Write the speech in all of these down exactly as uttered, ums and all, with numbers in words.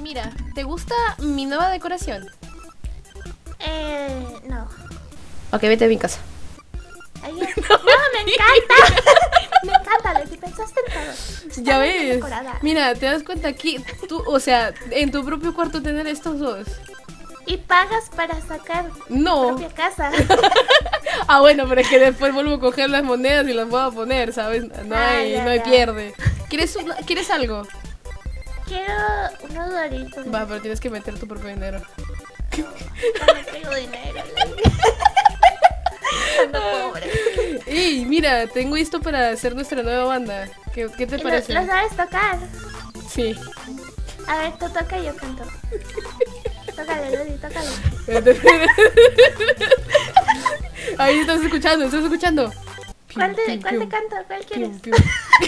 Mira, ¿te gusta mi nueva decoración? Eh, no. Ok, vete a mi casa. Ay, no, me encanta. Me encanta, Leti, pensaste en todo. Está Ya muy bien ves. decorada. Mira, te das cuenta aquí, tú, o sea, en tu propio cuarto tener estos dos. Y pagas para sacar No. tu propia casa. Ah, bueno, pero es que después vuelvo a coger las monedas y las voy a poner, ¿sabes? No Ah, hay, ya, no hay ya. pierde. ¿Quieres, una- ¿Quieres algo? Quiero unos doritos. Va, pero tienes que meter tu propio dinero. No, no tengo dinero, Leti. Ando pobre. ¡Ey, mira! Tengo esto para hacer nuestra nueva banda. ¿Qué, qué te ¿Y lo, parece? lo sabes tocar? Sí. A ver, tú toca y yo canto. Tócale, Leti, tócale. Ahí estás escuchando, estás escuchando. ¿Cuál te, Pium, cuál te pium, canto? ¿Cuál quieres? pium, pium.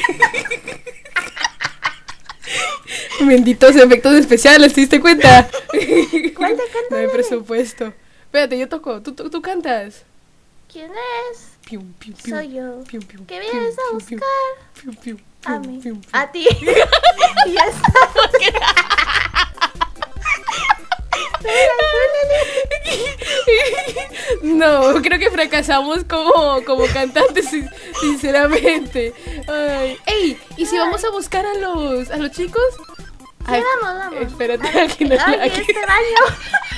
Benditos efectos especiales, ¿te diste cuenta? ¿Cuál te canto, No hay Leti? presupuesto. Espérate, yo toco. ¿Tú, tú, tú cantas? ¿Quién es? Pium, pium, pium. Soy yo. Pium, pium, ¿Qué pium, vienes a pium, buscar? pium, pium, A pium, mí. pium, pium. A ti. Y ya está. No, creo que fracasamos como, como cantantes, sin- sinceramente. Ay. Ey, ¿y si vamos a buscar a los a los chicos? Sí, vamos, vamos. Espérate, A ver, aquí no, ay, aquí, este baño.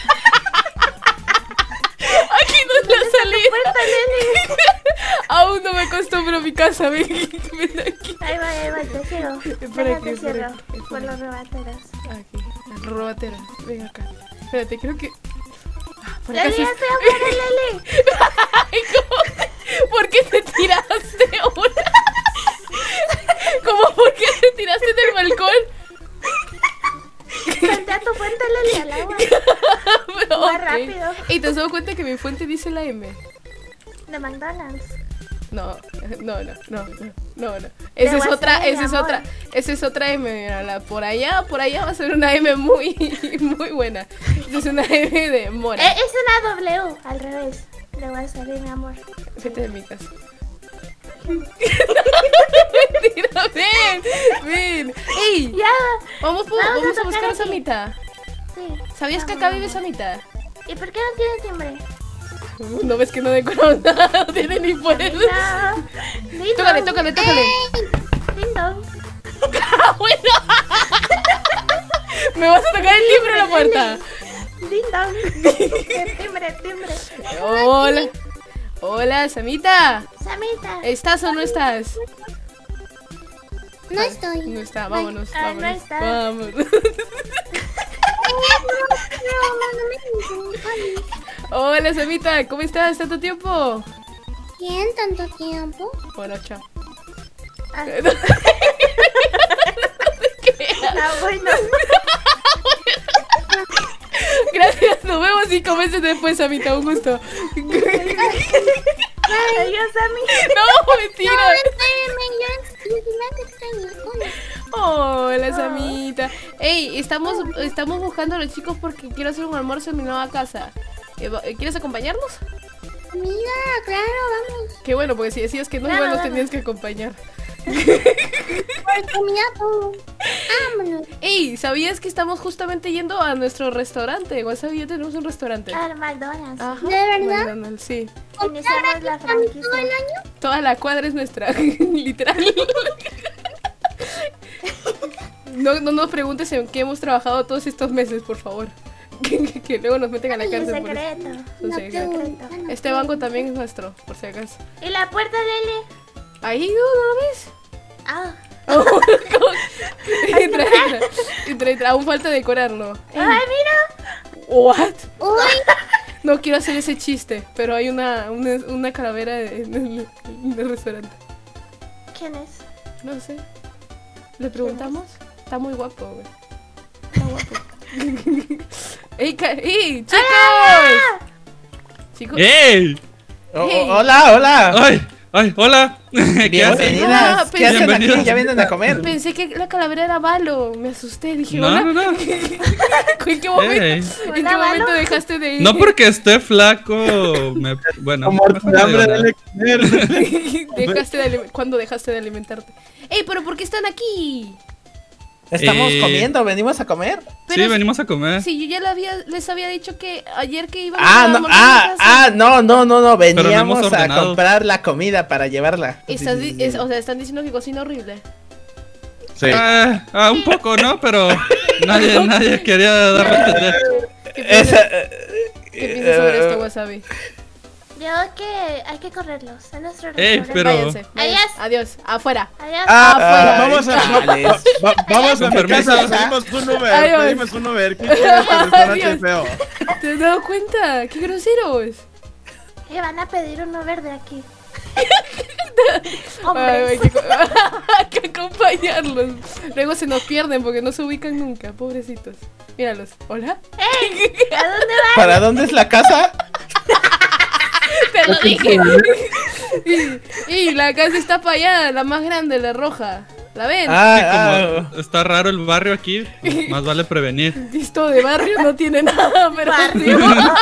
aquí no la salida. Puerta, Leli. Aún no me acostumbro a mi casa, ven, ven aquí. Ahí va, ahí va, te cierro. Espera Deja aquí, que espera cierro. aquí, espera Por aquí. los rebateros. Aquí, la robatera, ven acá. Espérate, creo que... Ah, por acá Leli, sí ya es- estoy afuera, Leli. Ay, ¿cómo? ¿Por qué te tiraste una? ¿Cómo por qué te tiraste del balcón? Salté a tu fuente, Leli, al agua. Pero, Más ok. rápido. ¿Y te has dado cuenta que mi fuente dice la M? De McDonald's. No, no, no, no, no, no, no. Esa es WhatsApp, otra, mi esa es amor. otra, esa es otra M, mira, la por allá, por allá va a ser una M muy, muy buena. Esa es una M de mora. Eh, es una W, al revés. Le voy a salir, mi amor. Vete de mi casa. Mentira, ven, ven. ¡Ey! Ya. Vamos, po- Vamos a vamos a tocar buscar a aquí. Samita. Sí. ¿Sabías que Vamos, acá vive vamos. Samita? ¿Y por qué no tiene timbre? No ves que no decoró nada, no tiene ni puedes. No. Ding Tócale, dong. tócale, tócale. Ding dong. ¡Ah, bueno! Me vas a tocar el timbre en la puerta. Ding dong. Timbre, timbre. Hola. Hola, Samita. Samita. ¿Estás o no estás? No estoy. No está, vámonos, Ah, no vámonos. está. Vámonos. Hola, Samita, ¿cómo estás? ¿Tanto tiempo? ¿Quién tanto tiempo? Bueno, chao. Ah, ¿Qué? ah, bueno. Gracias, nos vemos cinco meses después, Samita, un gusto. Adiós, Sammy. No, mentira. Espérame, yo yo me extraño. Hola. Hola, Samita. Ey, estamos, estamos buscando a los chicos porque quiero hacer un almuerzo en mi nueva casa. Eh, va- eh, ¿Quieres acompañarnos? Mira, claro, vamos. Qué bueno, porque si decías que no, Claro, igual nos vamos. tenías que acompañar. Por comida todo. Vámonos. Ey, ¿sabías que estamos justamente yendo a nuestro restaurante? WhatsApp y yo tenemos un restaurante. Al McDonald's. Ajá. ¿De verdad? McDonald's, sí. Iniciamos la ¿Estamos todo el franquicia. año? Toda la cuadra es nuestra, literal. No, no nos preguntes en qué hemos trabajado todos estos meses, por favor. Que, que luego nos meten a la Es cárcel por eso. secreto. Un No secreto. pregunta, no Este banco también es nuestro, por si acaso. ¿Y la puerta, Leli? Ahí, ¿no, ¿no lo ves? Ah. Oh, entra, entra, entra, entra. Aún falta decorarlo. Ay, mira. What? Uy, No quiero hacer ese chiste, pero hay una, una, una calavera en el, en el restaurante. ¿Quién es? No sé. ¿Le preguntamos? Está muy guapo, güey. Está guapo. ¡Ey, ca- ey, chicos! Chicos. ¡Ey! Oh, Hey. oh, hola, hola. ¡Ay! ¡Ay! ¡Hola! ¿Qué hacen? Bienvenidas. Ah, ¿Qué hacen aquí? Bienvenidas. ¿Ya vienen a comer? Pensé que la calavera era Valo. Me asusté. Dije, No, hola. no, no. ¿En qué momento, Ey. ¿en qué Hola, momento Valo. dejaste de ir? No porque esté flaco, me... bueno, Como mejor tu no hambre, digo nada. dale comer. dejaste de aliment- ¿Cuándo dejaste de alimentarte? ¡Ey, pero por qué están aquí? Estamos Eh, comiendo, venimos a comer. Pero Sí, venimos a comer. Sí, yo ya la había, les había dicho que ayer que íbamos Ah, a no, montar ah, la casa. ah, no, no, no, no, no hemos veníamos a ordenado. comprar la comida para llevarla. Estás di- es- o sea, están diciendo que cocina horrible. Sí. Ah, ah, un poco, ¿no? Pero nadie, nadie quería darme a entender. ¿Qué piensas, Esa, eh, ¿qué piensas sobre eh, esto, Wasabi? Yo que hay que correrlos. Es nuestro Ey, restaurante. pero- Váyanse, váyanse. Adiós. Adiós, afuera. Adiós. Ah, Afuera. ah, Vamos a, va- chales. va- va- vamos a Con mi permiso. casa, pedimos un Uber, Adiós. pedimos un Uber. ¿Qué quieres este restaurante Adiós. feo? ¿Te has dado cuenta? ¡Qué groseros! Que van a pedir un Uber de aquí. Ay, Hombres. hay, que, co- hay que acompañarlos. Luego se nos pierden porque no se ubican nunca, pobrecitos. Míralos. ¿Hola? ¿A dónde vas? ¿Para dónde es la casa? Te lo dije. y, y la casa está para allá, la más grande, la roja. ¿La ven? Sí, Ah, como está raro el barrio aquí, pues, más vale prevenir. Esto de barrio no tiene nada, pero Barrio.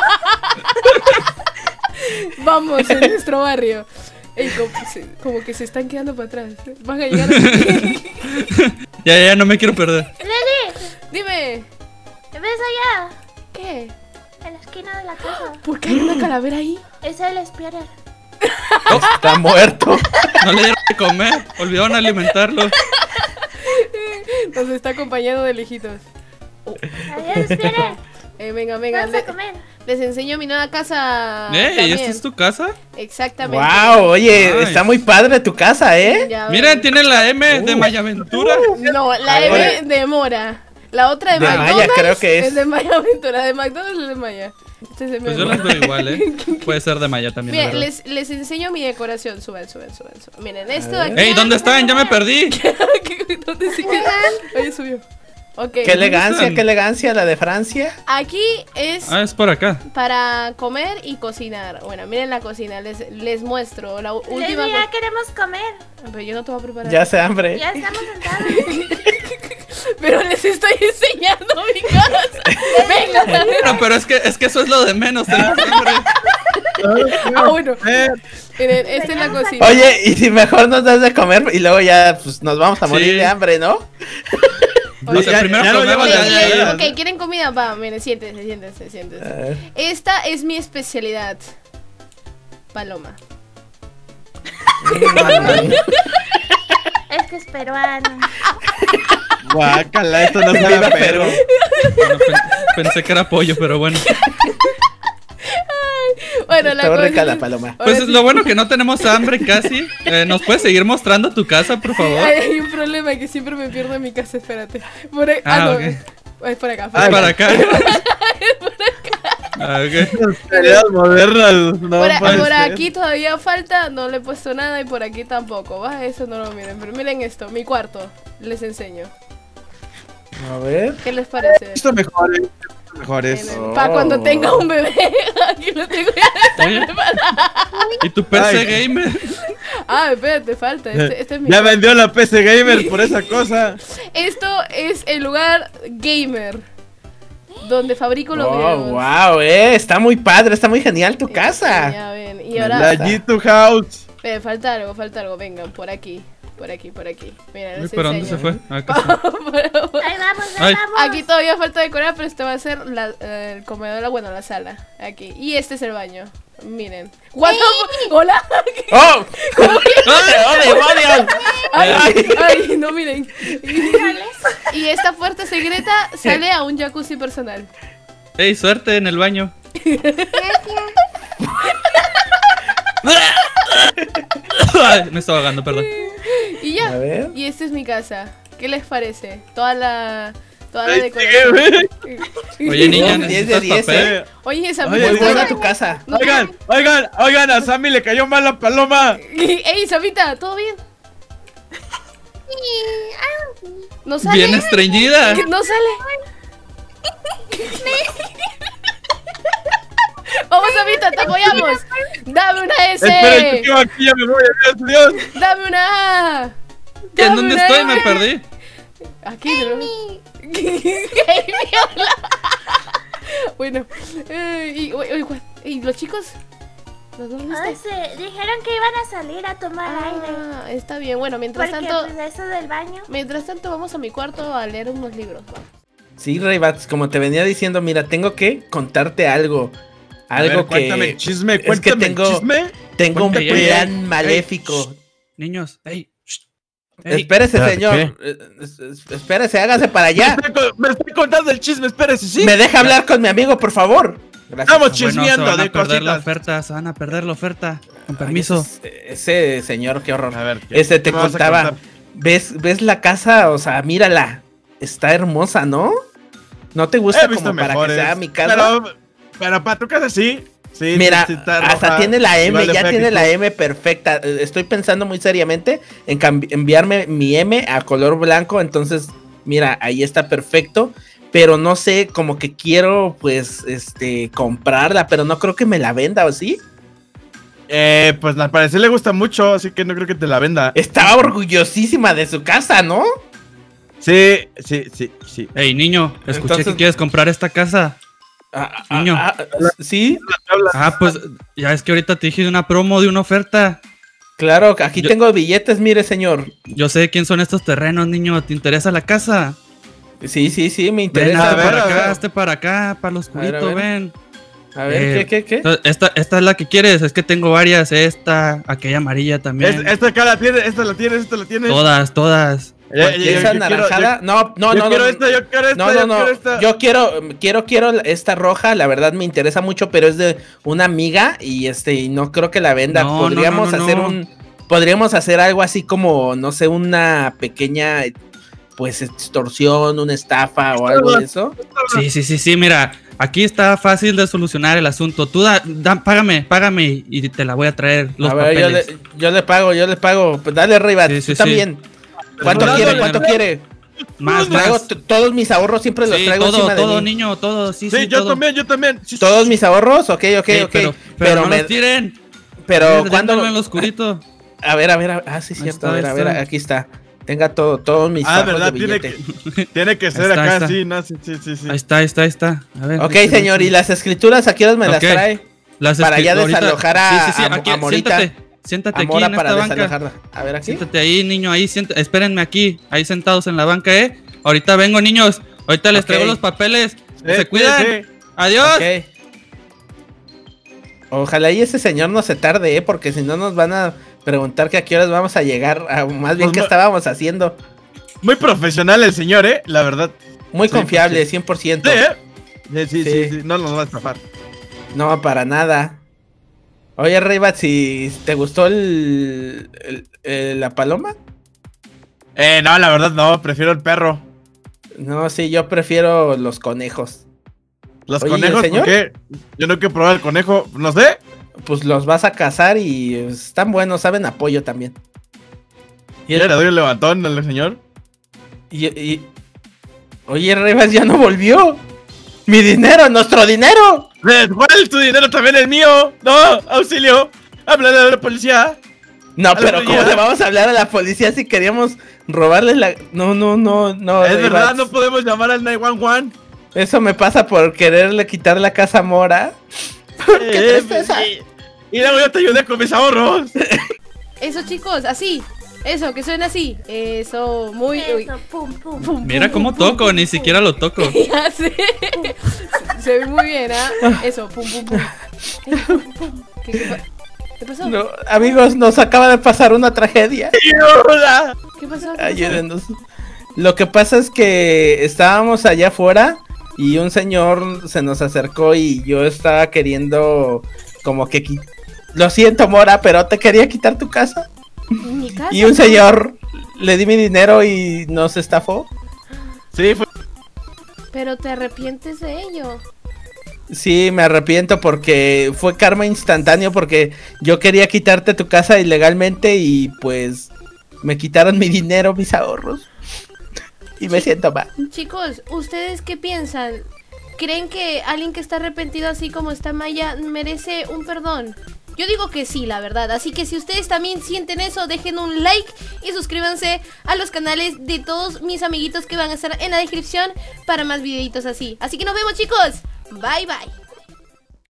vamos en nuestro barrio. Ey, como, se- como que se están quedando para atrás. Van a llegar aquí. Ya, ya, no me quiero perder. Leli, Dime, ¿ves allá? ¿qué? En la esquina de la casa. ¿Por qué hay una calavera ahí? Es el Spierer. ah, está muerto. No le dieron de comer, olvidaron alimentarlo. Nos está acompañando de lejitos. Adiós, Spierer. Eh, venga, venga, Vamos a le- comer. les enseño mi nueva casa. Ey, también. ¿esta es tu casa? Exactamente. Wow, oye, Nice. está muy padre tu casa, ¿eh? Ya Miren, ven. tiene la M de Mayaventura. No, la Ahora- M de Mora. La otra de, De Maya, McDonald's creo que es. de Maya Aventura. De McDonald's es de Maya. Este es de Pues yo Mora. las veo igual, ¿eh? Puede ser de Maya también. la Miren, verdad. les, les enseño mi decoración. Suben, suben, suben, suben. Miren, esto de aquí. ¡Ey, ¿dónde están? Ya me perdí. ¿Dónde se queda? Oye, subió. Ok. Qué elegancia, están? qué elegancia la de Francia. Aquí es Ah, es por acá. para comer y cocinar. Bueno, miren la cocina. Les, les muestro. La u- Leli, última. ya co- queremos comer. Pero yo no te voy a preparar. Ya se hambre. Ya estamos sentados. Pero les estoy enseñando mi casa. Venga. No, pero es que, es que eso es lo de menos. Tenemos hambre. Ah, bueno. Eh, Miren, esta es la cocina. Oye, y si mejor nos das de comer y luego ya pues, nos vamos a morir Sí. de hambre, ¿no? O sea, Ya- primero ya lo comemos, llevo ya, ya, ya, ya. ya. Ok, ¿quieren comida? Va, miren, siéntense, siéntense, siéntense. A ver. Esta es mi especialidad. Paloma. Es que es peruano. Guácala, esto no sabe Viva a Perú. Bueno, pen- pensé que era pollo, pero bueno. Bueno, la Está rica cosa la es- paloma. ahora Pues sí- lo bueno que no tenemos hambre casi. Eh, ¿Nos puedes seguir mostrando tu casa, por favor? Hay, hay un problema que siempre me pierdo en mi casa, espérate. Por ahí- Ah, ah, no, ok. es, es por acá. Por Ah, acá. para acá. Ah, ok. Ideas modernas, no por, a- puede por ser. aquí todavía falta, no le he puesto nada y por aquí tampoco, ¿va? Eso no lo miren, pero miren esto, mi cuarto, les enseño. A ver. ¿Qué les parece? Esto mejor, esto mejor es. Oh. Para cuando tenga un bebé, aquí lo tengo ya. Oye, ¿y tu P C Ay. gamer? Ah, espérate, falta, este, este es mi Ya cuarto. vendió la P C Gamer por esa cosa. Esto es el lugar gamer donde fabrico los Oh, videos. wow, eh, está muy padre, está muy genial tu casa. Ya ven, y La ahora G dos House. eh, falta algo, falta algo, vengan, por aquí, por aquí, por aquí. Mira, Uy, les ¿para dónde se enseño. fue? Ah, acá está. Ahí vamos, ahí Ay. vamos. Aquí todavía falta decorar, pero este va a ser la, eh, el comedor, bueno, la sala, aquí. Y este es el baño, miren. What the fu- Hola. ¡Oh! ¡Oh, demonios! Ay, ay, no miren. Y, y esta puerta secreta sale a un jacuzzi personal. Ey, suerte en el baño. Ay, me estaba ahogando, perdón. Y ya. A ver. Y esta es mi casa. ¿Qué les parece? Toda la toda la Ay, decoración. sígueme. Oye, niña, diez de ¿necesitas diez, papel? eh. Oye, esa Oye, Muy Oye, buena oye. tu casa. Oigan, oigan, oigan, a Sammy le cayó mal la paloma. Ey, Samita, ¿todo bien? ¿No sale? Bien estreñida. ¿Qué- ¿No sale? Vamos, Samita, te apoyamos. Dame una Espera, S. yo aquí, ya me voy, adiós, Dios. Dame una A. ¿En Dame dónde una estoy? M. Me perdí. Aquí, ¿no? Bueno, eh, y, oye, oye, ¿y los chicos? ¿Dónde No está? sé, dijeron que iban a salir a tomar aire. Ah, está bien. Bueno, mientras Porque tanto, pues, eso del baño. mientras tanto vamos a mi cuarto a leer unos libros. Vamos. Sí, Raybats, como te venía diciendo, mira, tengo que contarte algo. A Algo ver, que. cuéntame el chisme, es que cuéntame tengo, el chisme. tengo un Cuéntame. plan Ey, ey, maléfico. Niños, ey. shh, ey. Espérese, Espérate, señor. Eh, es- es- Espérese, hágase para allá. Me estoy, co- me estoy contando el chisme, espérese, ¿sí? ¿Me deja hablar con mi amigo, por favor? Gracias. Estamos Bueno, se chismeando van a de perder la cositas. oferta, se van a perder la oferta. Con Ay, permiso. Ese, ese señor, qué horror. A ver, ¿qué- Ese te qué me vas a contaba. contar? ¿Ves, ¿Ves la casa? O sea, mírala. Está hermosa, ¿no? ¿No te gusta He visto como para que mejores, sea mi casa? Pero, pero para tu casa sí. Sí, Mira, sí, está hasta roja, tiene la M, igual de ya fea tiene que la tú. M perfecta. Eh, Estoy pensando muy seriamente en cambi- enviarme mi M a color blanco, entonces, mira, ahí está perfecto. Pero no sé, como que quiero, pues, este, comprarla, pero no creo que me la venda, ¿o sí? Eh, pues al parecer le gusta mucho, así que no creo que te la venda. Estaba orgullosísima de su casa, ¿no? Sí, sí, sí, sí. Ey, niño, escuché Entonces- que quieres comprar esta casa. Ah, ah, Niño. ah, sí, Ah, pues ya es que ahorita te dije de una promo, de una oferta. claro, aquí Yo- tengo billetes, mire, señor. Yo sé quién son estos terrenos, niño. ¿Te interesa la casa? Sí, sí, sí, me Ven, interesa. hazte ver, para a acá, ver. hazte para acá, para lo oscurito, A ver, a ver. ven. A ver, Eh, ¿qué, qué, qué? Entonces, Esta, esta es la que quieres, es que tengo varias, esta, aquella amarilla también. Es- esta acá la tienes, esta la tienes, esta la tienes. Todas, todas. Eh, eh, yo- ¿Esa yo quiero- naranjada? yo- No, no, yo no. quiero no, esta, yo quiero esta, No, no, yo no. quiero esta. Yo quiero, quiero, quiero esta roja. La verdad me interesa mucho, pero es de una amiga y este, y no creo que la venda. No, no, Podríamos no, no, hacer no. un, podríamos hacer algo así como, no sé, una pequeña, pues, extorsión, una estafa o algo de eso. Sí, sí, sí, sí, mira, aquí está fácil de solucionar el asunto. Tú da, da- págame, págame y te la voy a traer los A ver, yo papeles. le, yo le pago, yo le pago. Pues dale, Riva, Sí, tú sí, sí. también. ¿Cuánto Dándole, quiere? dándole. ¿Cuánto quiere? Más, Traigo más. t- todos mis ahorros, siempre los Sí, traigo todo, encima de todo, mí. niño, todo, sí, Sí, sí, yo todo. también, yo también. Sí, sí, Todos mis ahorros, ok, ok, Sí, ok. pero, Pero, pero, no me, los tiren. pero A ver, cuando, démoslo en lo oscurito. a ver, a ver, a ver, ah, sí, Ahí cierto, está, a ver, ahí a ver, está. aquí está. Tenga todo, todos mis Ah, fajos verdad, de tiene billete. que, tiene que ser está, ahí acá, está. sí, no, sí, sí, sí, sí. Ahí está, ahí está, ahí está. A ver, Ok, déjame- señor, ¿y las escrituras a qué horas me las Ok. trae? Las para escri- ya ahorita- desalojar a- Sí, sí, sí, a- aquí, a Morita. siéntate, siéntate aquí Amora en para esta banca. desalojarla. A ver, aquí. Siéntate ahí, niño, ahí, siéntate, espérenme aquí, ahí sentados en la banca, ¿eh? Ahorita vengo, niños, ahorita les Ok. traigo los papeles, Eh, se cuidan, sí. adiós. Ok. Ojalá y ese señor no se tarde, ¿eh? Porque si no nos van a preguntar que a qué horas vamos a llegar, a, más bien Pues qué no- estábamos haciendo. Muy profesional el señor, eh, la verdad. Muy Sí, confiable, sí. cien por ciento. Sí, eh. Sí, sí, sí, Sí. sí, no nos va a estafar. No, para nada. Oye, Reybat, si te gustó el, el- el- la paloma. Eh, no, la verdad no, prefiero el perro. No, sí, yo prefiero los conejos. Los Oye, ¿y el conejos, ¿por señor? qué? Yo no quiero probar el conejo, no sé. Pues los vas a cazar y están buenos, saben apoyo también. Y, Ya le doy el levantón al señor. y- y- Oye, Reybat ya no volvió. Mi dinero, nuestro dinero. Eh, ¿Cuál? Tu dinero también es mío. No, auxilio. Háblale a la policía. No, Algo pero ¿cómo ya. le vamos a hablar a la policía si queríamos robarles la... No, no, no, no. es Reybat. verdad, no podemos llamar al nueve uno uno. Eso me pasa por quererle quitar la casa a Mora. Eh, tristeza. y, y luego yo te ayudé con mis ahorros. Eso, chicos, así. Eso, que suena así. Eso, muy. uy. Eso, pum, pum. Pum, Mira pum, cómo pum, toco, pum, ni pum. siquiera lo toco. Ya sé. Se ve muy bien, ¿ah? Eso, pum, pum, pum. Eh, pum, pum. ¿Qué, qué, pa- ¿Qué pasó? No, amigos, nos acaba de pasar una tragedia. ¡Ayuda! ¿Qué pasó? ¿Qué pasó? Ayúdenos. Lo que pasa es que estábamos allá afuera y un señor se nos acercó y yo estaba queriendo como que... qui- Lo siento, Mora, pero te quería quitar tu casa. Mi casa. Y un señor le di mi dinero y nos estafó. Sí, fue. Pero te arrepientes de ello. Sí, me arrepiento porque fue karma instantáneo porque yo quería quitarte tu casa ilegalmente y pues me quitaron mi dinero, mis ahorros. Y me siento mal. Chicos, ¿ustedes qué piensan? ¿Creen que alguien que está arrepentido así como está Maya merece un perdón? Yo digo que sí, la verdad. Así que si ustedes también sienten eso, dejen un like y suscríbanse a los canales de todos mis amiguitos que van a estar en la descripción para más videitos así. Así que nos vemos, chicos. Bye, bye.